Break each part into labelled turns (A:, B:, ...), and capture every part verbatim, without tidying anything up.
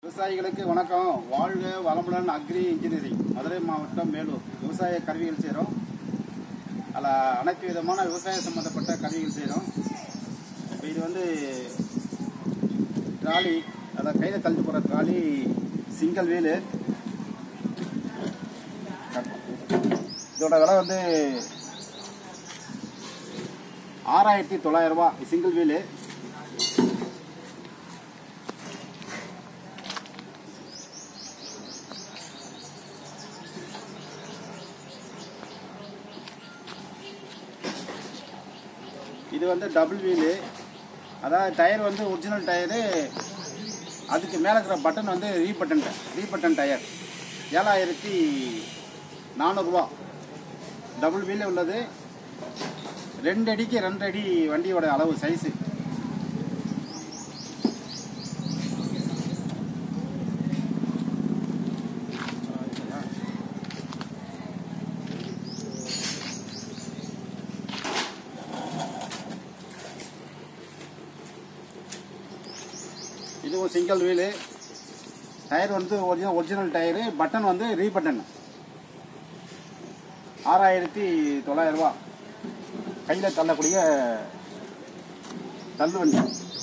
A: விவசாயிகளுக்கு வணக்கம். வாழ்க வளமுடன். அக்ரி இன்ஜினியரிங், மதுரை மாவட்டம், மேலூர். விவசாய கருவிகள் செய்கிறோம். அதில் அனைத்து விதமான விவசாய சம்மந்தப்பட்ட கருவிகள் செய்கிறோம். இப்போ இது வந்து ட்ராலி, அதாவது கையில் தள்ளி போகிற ட்ராலி, சிங்கிள் வீலு. இதோட விலை வந்து ஆறாயிரத்தி தொள்ளாயிரம் ரூபா. Single wheel. இது வந்து டபுள் வீலு, அதாவது டயர் வந்து ஒரிஜினல் டயரு. அதுக்கு மேலே இருக்கிற பட்டன் வந்து ரீபட்டன் ரீபட்டன் டயர். ஏழாயிரத்தி நானூறுரூவா. டபுள் வீலு உள்ளது. ரெண்டு அடிக்கு ரெண்டு அடி வண்டியோட அளவு சைஸு. இதுவும் சிங்கிள் வீலு. டயர் வந்து ஒரிஜினல் ஒரிஜினல் டயரு. பட்டன் வந்து ரீபட்டன். ஆறாயிரத்தி தொள்ளாயிரம் ரூபா. கையில் தள்ளக்கூடிய தள்ளு வண்டி.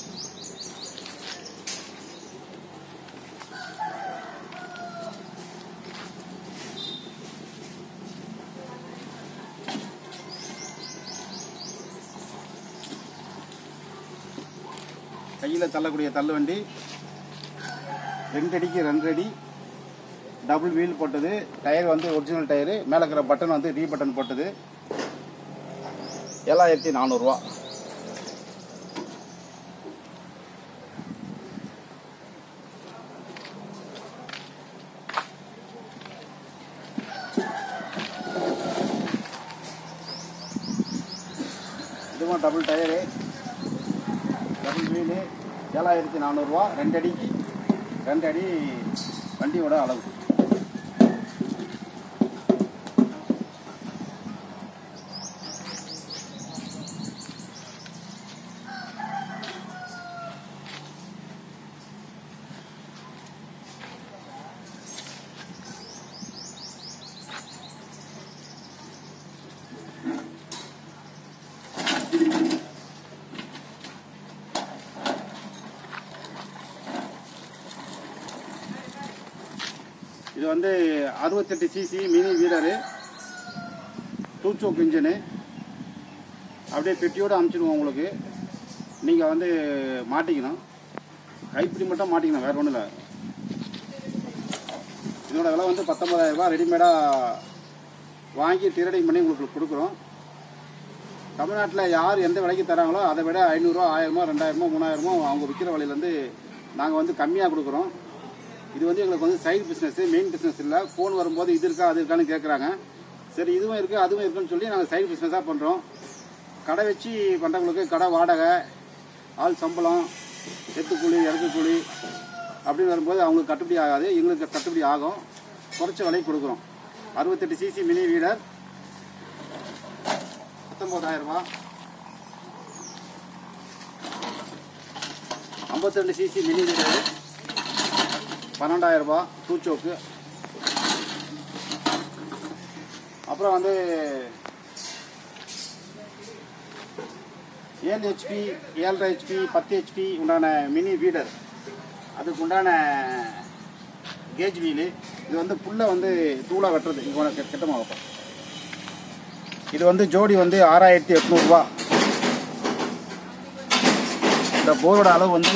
A: கையில் தள்ளக்கூடிய தள்ளு வண்டி. ரெண்டு அடிக்கு ரெண்டு அடி டபுள் வீல் போட்டது. டயர் வந்து ஒரிஜினல் டயரு. மேலே இருக்கிற பட்டன் வந்து ரீ பட்டன் போட்டது. ஏழாயிரத்தி நானூறுரூவா. இதுவும் டபுள் டயரு, டபுள் வீலு. ஏழாயிரத்தி நானூறுரூவா. ரெண்டு அடிக்கு ரெண்டு அடி வண்டியோட அளவு. இது வந்து அறுபத்தெட்டு CC mini wheeler, two choke engine. அப்படியே பெட்டியோடு அமுச்சிடுவோம். உங்களுக்கு நீங்கள் வந்து மாட்டிக்கணும். கைப்பிடி மட்டும் மாட்டிக்கணும், வேறு ஒன்றும் இல்லை. இதோட விலை வந்து பத்தொன்பதாயிரம் ரூபாய். ரெடிமேடாக வாங்கி டிரேடிங் பண்ணி உங்களுக்கு கொடுக்குறோம். தமிழ்நாட்டில் யார் எந்த விலைக்கு தராங்களோ அதை விட ஐநூறுரூவா, ஆயிரமோ, ரெண்டாயிரமோ, மூணாயிரமோ அவங்க விற்கிற விலையிலேருந்து நாங்கள் வந்து கம்மியாக கொடுக்குறோம். இது வந்து எங்களுக்கு வந்து சைடு பிஸ்னஸ், மெயின் பிஸ்னஸ் இல்லை. ஃபோன் வரும்போது இது இருக்கா அது இருக்கான்னு கேட்குறாங்க. சரி, இதுவும் இருக்குது அதுவும் இருக்குன்னு சொல்லி நாங்கள் சைடு பிஸ்னஸாக பண்ணுறோம். கடை வச்சு பண்ணுறவங்களுக்கு கடை வாடகை, ஆள் சம்பளம், எத்து கூலி, இறக்கு கூலி அப்படின்னு வரும்போது அவங்களுக்கு கட்டுப்படி ஆகாது. எங்களுக்கு கட்டுப்படி ஆகும். குறைச்ச விலைக்கு கொடுக்குறோம். அறுபத்தெட்டு சிசி மினி வீலர் பத்தொம்போதாயிரம் ரூபா. ஐம்பத்தி ரெண்டு சிசி மினி வீலர் பன்னெண்டாயிரம் ரூபா. டூ சோக்கு. அப்புறம் வந்து ஏழு ஹெச்பி, ஏழரை ஹெச்பி, பத்து ஹெச்பி உண்டான மினி வீடர். அதுக்கு உண்டான கேஜ் வீலு. இது வந்து புல்லை வந்து தூளாக வெட்டுறது. இங்கே கெட்டமாக வைப்போம். இது வந்து ஜோடி வந்து ஆறாயிரத்தி எட்நூறுபா. இந்த போரோட அளவு வந்து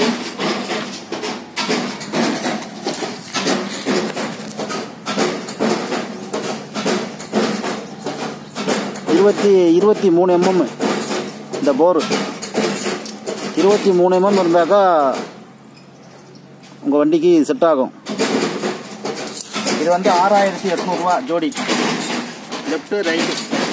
A: இருபத்தி இருபத்தி மூணு எம்எம். இந்த போரு இருபத்தி மூணு எம்எம் இருந்தாக்கா உங்கள் வண்டிக்கு செட் ஆகும். இது வந்து ஆறாயிரத்தி எட்நூறுபா ஜோடி. Left right.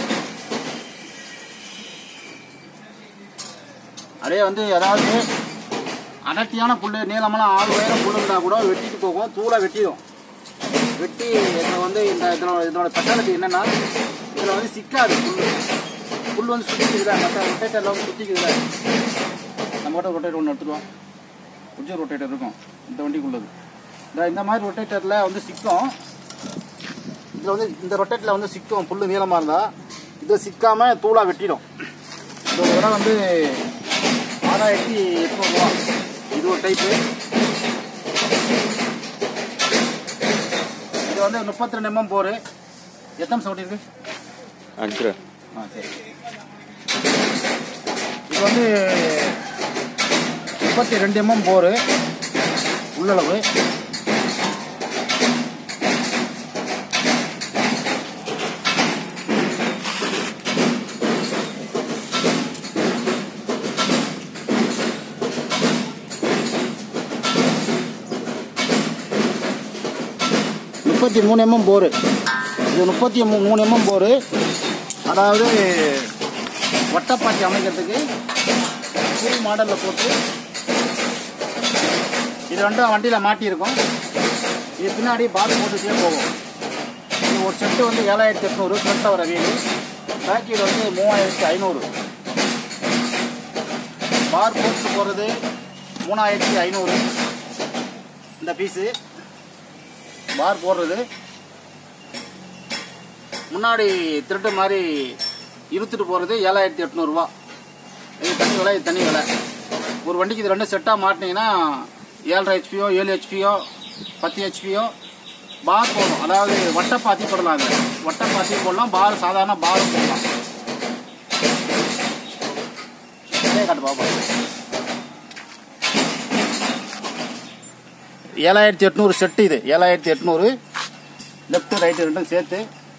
A: அதே வந்து ஏதாவது அடர்த்தியான புல், நீளமான ஆறு உயரம் புல் இருந்தால் கூட வெட்டிட்டு போகும். தூளாக வெட்டிடும். வெட்டி இதில் வந்து இந்த இதனோட இதனோட ஸ்பெஷாலிட்டி என்னென்னா, இதில் வந்து சிக்காது. புல் புல் வந்து சுற்றிக்குதுல, மற்ற ரொட்டேட்டரில் வந்து சுற்றிக்குதுல. நம்ம கிட்ட ரொட்டேட்டர் ஒன்று எடுத்துருவோம். கொஞ்சம் ரொட்டேட்டர் இருக்கும் இந்த வண்டிக்குள்ளது. இந்த இந்த மாதிரி ரொட்டேட்டரில் வந்து சிக்கும். இதில் வந்து இந்த ரொட்டேட்டரில் வந்து சிக்கும் புல் நீளமாக இருந்தால், இதை சிக்காமல் தூளாக வெட்டிடும். இதோட விலை வந்து ஆறாயிரத்தி எட்நூறுரூவா. இது ஒரு டைப்பு. இது வந்து முப்பத்தி ரெண்டு எம்எம் போரு. எத்தனை சவுண்ட் இருக்கு?
B: அஞ்சு.
A: ஆ சரி. இது வந்து முப்பத்தி ரெண்டு எம்எம் போரு உள்ளளவு. முப்பத்தி மூணு எம்எம் போரு. இது முப்பத்தி மூணு எம்எம் போரு. அதாவது வட்டப்பாத்தி அமைக்கிறதுக்கு புது மாடலில் போட்டு இது ரெண்டும் வண்டியில் மாட்டியிருக்கோம். இது பின்னாடி பால் போட்டுகிட்டே போகும். இது ஒரு செட்டு வந்து ஏழாயிரத்தி எட்நூறு ஃப்ரண்ட்டில் வர வீடு. பேக்கெட் வந்து மூவாயிரத்தி ஐநூறு. பார் போட்டு போகிறது மூணாயிரத்தி ஐநூறு. இந்த பீஸு பார் போடுறது முன்னாடி திருட்டு மாதிரி இழுத்துட்டு போகிறது ஏழாயிரத்தி எட்நூறுரூவா. இது தனி விலை, இது தனி விலை. ஒரு வண்டிக்கு இது ரெண்டு செட்டாக மாட்டினீங்கன்னா ஏழரை ஹெச்பியோ ஏழு ஹெச்பியோ பத்து ஹெச்பியோ பார் போடணும். அதாவது வட்டப்பாத்தி போடலாம். அது வட்டப்பாத்தி போடலாம், பார் சாதாரண பாரும் போடலாம். அதே காட்டு பாப்பா. ஏழாயிரத்தி எட்நூறு செட்டு. இது ஏழாயிரத்தி எட்நூறு லெஃப்ட் ரைட்டு ரெண்டும் சேர்த்து.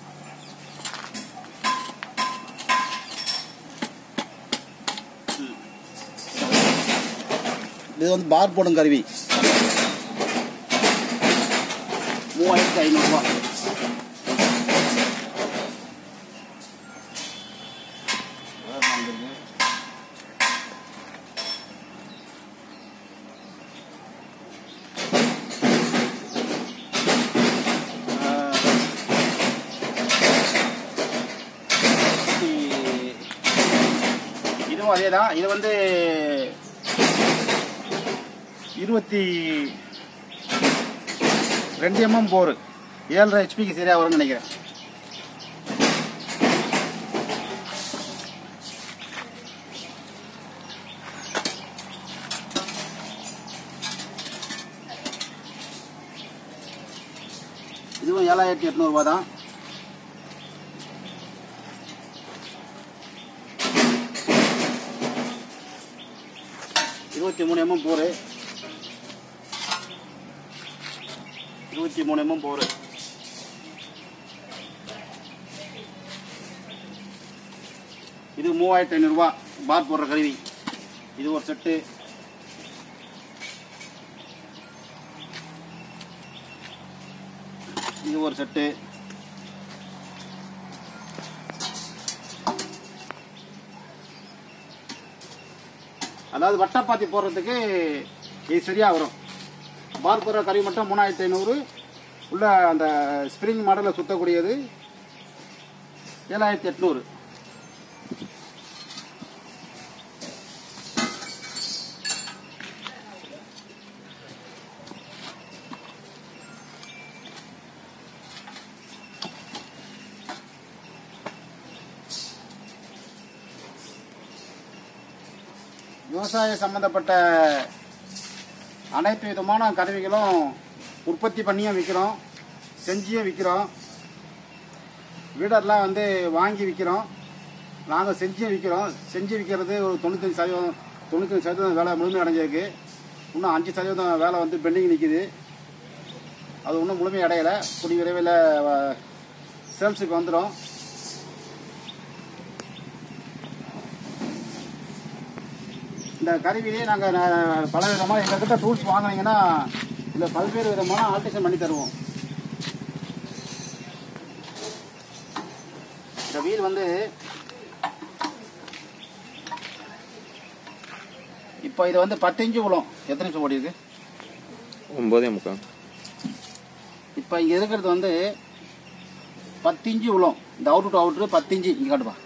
A: இது வந்து பார் போடும் கருவி. மூவாயிரத்தி ஐநூறுரூவா. இதுவும் அதே தான். இது வந்து இருபத்தி ரெண்டு எம்எம் போரு. ஏழரை ஹெச்பிக்கு சரியாக வரும்னு நினைக்கிறேன். இதுவும் ஏழாயிரத்தி எட்நூறுபா தான். இருபத்தி மூணு எம்எம் போரு. இருபத்தி மூணு எம்எம் போரு. இது மூவாயிரத்தி ஐநூறுரூவா பார் போடுற கருவி. இது ஒரு செட்டு. இது ஒரு செட்டு. அதாவது வட்டப்பாத்தி போடுறதுக்கு இது சரியாக வரும். பார் போடுற கருவி மட்டும் மூணாயிரத்தி ஐநூறு. உள்ள அந்த ஸ்ப்ரிங் மாடலில் சுற்றக்கூடியது ஏழாயிரத்தி எட்நூறு. விவசாய சம்பந்தப்பட்ட அனைத்து விதமான கருவிகளும் உற்பத்தி பண்ணியும் விற்கிறோம், செஞ்சியும் விற்கிறோம். வீடர்லாம் வந்து வாங்கி விற்கிறோம். நாங்கள் செஞ்சியும் விற்கிறோம். செஞ்சு விற்கிறது ஒரு தொண்ணூத்தஞ்சு சதவீதம் தொண்ணூத்தஞ்சு சதவீதம் வேலை முழுமை அடைஞ்சிருக்கு. இன்னும் அஞ்சு சதவீதம் வேலை வந்து பெண்டிங் நிற்கிது. அது இன்னும் முழுமை அடையலை. கூடிய விரைவில் சேல்ஸுக்கு வந்துடும். இந்த கருவிலேயே நாங்கள் பல விதமாக எங்கள்கிட்ட டூல்ஸ் வாங்கினீங்கன்னா இதில் பல்வேறு விதமான ஆல்ட்ரேஷன் பண்ணி தருவோம். இந்த வீல் வந்து இப்போ இது வந்து பத்து இன்ச்சு விழும். எத்தனை இன்ச்சு ஓடி இருக்கு?
B: ஒன்பதே முக்கால்.
A: இப்போ இங்கே இருக்கிறது வந்து பத்து இன்ச்சு விழும். இந்த அவுட்ரு டு அவுட்ரு பத்து இன்ச்சு. இங்கே காட்டுப்பா.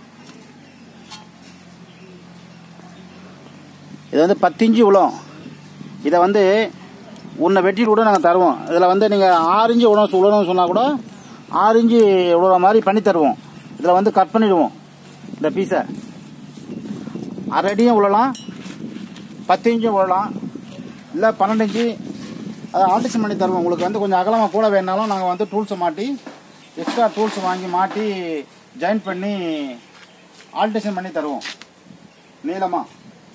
A: இது வந்து பத்து இன்ச்சு விழும். இதை வந்து உன்னை வெட்டி கூட நாங்கள் தருவோம். இதில் வந்து நீங்கள் ஆறு இன்ச்சு உணவு உழணும்னு சொன்னால் கூட ஆறு இன்ச்சு உழற மாதிரி பண்ணி தருவோம். இதில் வந்து கட் பண்ணிடுவோம். இந்த பீஸை அரை அடியும் உழலாம், பத்து இன்ச்சும் உழலாம், இல்லை பன்னெண்டு இன்ச்சு அதை ஆல்ட்ரேஷன் பண்ணி தருவோம். உங்களுக்கு வந்து கொஞ்சம் அகலமாக கூட வேணாலும் நாங்கள் வந்து டூல்ஸை மாட்டி எக்ஸ்ட்ரா டூல்ஸ் வாங்கி மாட்டி ஜாயின் பண்ணி ஆல்ட்ரேஷன் பண்ணி தருவோம் நீளமாக.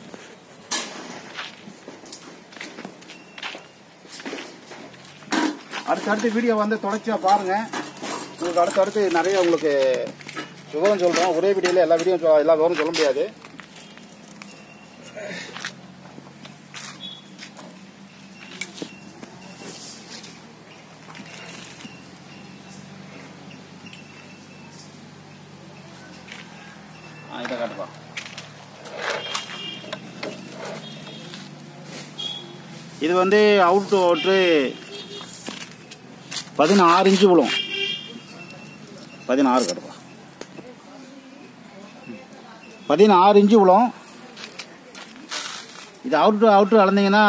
A: அடுத்தடுத்து வீடியோ வந்து தொடர்ச்சியாக பாருங்கள். உங்களுக்கு அடுத்தடுத்து நிறைய உங்களுக்கு விவரம் சொல்கிறோம். ஒரே வீடியோவில் எல்லா வீடியோ எல்லா விவரம் சொல்ல முடியாது. இதை காட்டுப்பா. இது வந்து அவுட் டு அவுட்ரு பதினாறு இன்ச்சு விழும். பதினாறு கட்டுப்பா. பதினாறு இன்ச்சு விழும். இது அவுட் டு அவுட்ரு அளந்தீங்கன்னா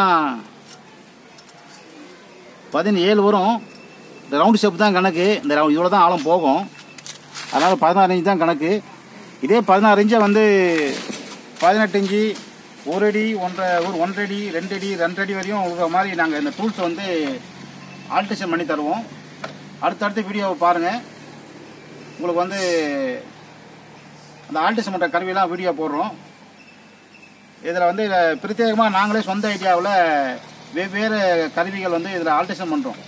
A: பதினேழு வரும். இந்த ரவுண்டு ஷேப் தான் கணக்கு. இந்த ரவுண்ட் இவ்வளோ தான் ஆழம் போகும். அதனால் பதினாறு இன்ச்சு தான் கணக்கு. இதே பதினாறு இன்ச்சை வந்து பதினெட்டு இன்ச்சு ஒரு அடி ஒன்றரை ஒரு ஒன்றரை அடி ரெண்டு அடி ரெண்டு அடி வரையும் உள்ள மாதிரி நாங்கள் இந்த டூல்ஸை வந்து ஆல்ட்ரேஷன் பண்ணி தருவோம். அடுத்தடுத்த வீடியோவை பாருங்கள். உங்களுக்கு வந்து அந்த ஆல்ட்ரேஷன் பண்ணுற கருவியெல்லாம் வீடியோ போடுறோம். இதில் வந்து பிரத்யேகமாக நாங்களே சொந்த ஐடியாவில் வெவ்வேறு கருவிகள் வந்து இதில் ஆல்ட்ரேஷன் பண்ணுறோம்.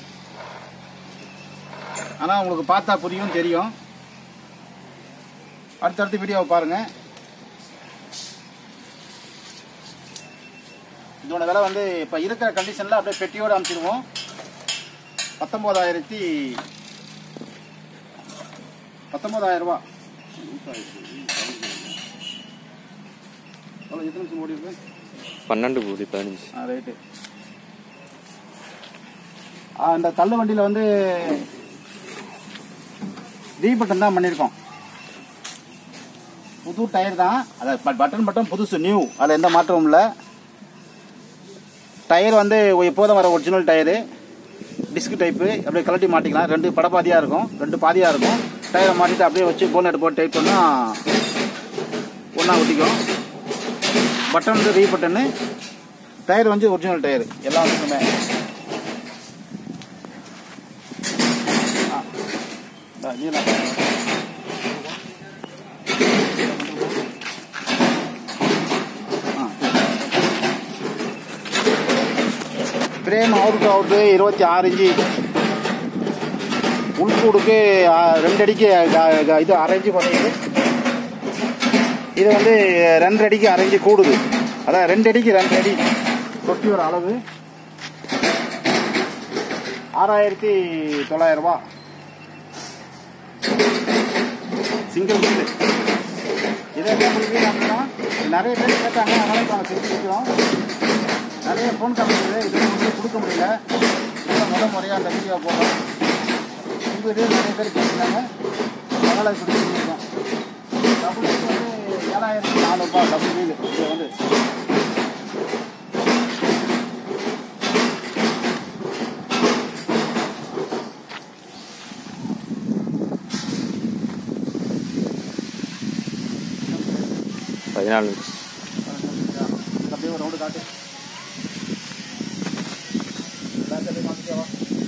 A: ஆனால் உங்களுக்கு பார்த்தா புரியும் தெரியும். அடுத்தடுத்த வீடியோவை பாருங்கள். இதோட விலை வந்து இப்போ இருக்கிற கண்டிஷனில் அப்படியே பெட்டியோடு அனுப்பிச்சிடுவோம். பத்தொம்போதாயிரத்தி பத்தொம்போதாயிரம் ரூபா. எவ்வளோ எத்தனை நிமிஷம் ஓடி இருக்கு?
B: பன்னெண்டு கோடி பதினஞ்சு.
A: ஆ ரைட்டு. ஆ இந்த தள்ளு வண்டியில் வந்து ரீபட்டன் தான் பண்ணியிருக்கோம். புது டயர் தான். அதை பட்டன் பட்டன் புதுசு நியூ. அதில் எந்த மாற்றமும் இல்லை. டயர் வந்து எப்போதும் வர ஒரிஜினல் டயரு, டிஸ்க் டைப்பு. அப்படியே கலட்டி மாட்டிக்கலாம். ரெண்டு படப்பாதியாக இருக்கும், ரெண்டு பாதியாக இருக்கும். டயரை மாட்டிட்டு அப்படியே வச்சு போனட் போட்டு டைப் பண்ணால் ஒன்றா ஒட்டிக்கும். பட்டன் வந்து ரீ பட்டனு. டயர் வந்து ஒரிஜினல் டயரு எல்லா வந்துக்குமே. நீலாம் ஃப்ரேம் அவுட் அவுட்டு இருபத்தி ஆறு இன்ச்சு. உள்கூடுக்கு ரெண்டு அடிக்கு இது அரை இன்ச்சு குறையுது. இது வந்து ரெண்டு அடிக்கு அரை இன்ச்சு கூடுது. அதான் ரெண்டு அடிக்கு ரெண்டு அடி தொட்டி ஒரு அளவு. ஆறாயிரத்தி தொள்ளாயிரம் ரூபா சிங்கிள் வீடு. இதே டபுள் வீடு அப்படின்னா நிறைய பேர் கேட்டாங்க. அதனால இப்போ நாங்கள் திருப்பி வைக்கிறோம். நிறைய ஃபோன் கம்பெனியில் இது வந்து கொடுக்க முடியல. நல்லா முத முறையாக அந்த வீடியோ போடுறோம். உங்கள் இதே நிறைய பேர் கேட்டுருந்தாங்க. அதனால் இப்படி கொடுத்துருக்கோம். டபுள் வீடு வந்து ஏழாயிரத்தி நானூறுபா டபுள் வீடு. இது வந்து
B: பதினாலு.
A: அப்படியே ஒரு ரவுண்டு காட்டு. மாற்றிக்கவா?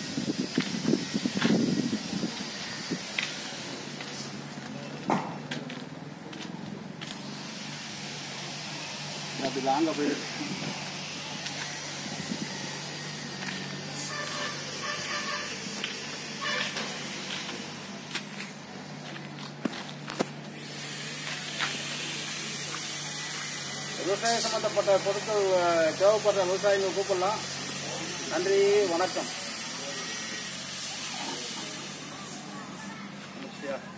A: அப்படி லாங்க போயிடு. விவசாய சம்பந்தப்பட்ட பொருட்கள் தேவைப்படுற விவசாயிகள் கூப்பிடலாம். நன்றி, வணக்கம்.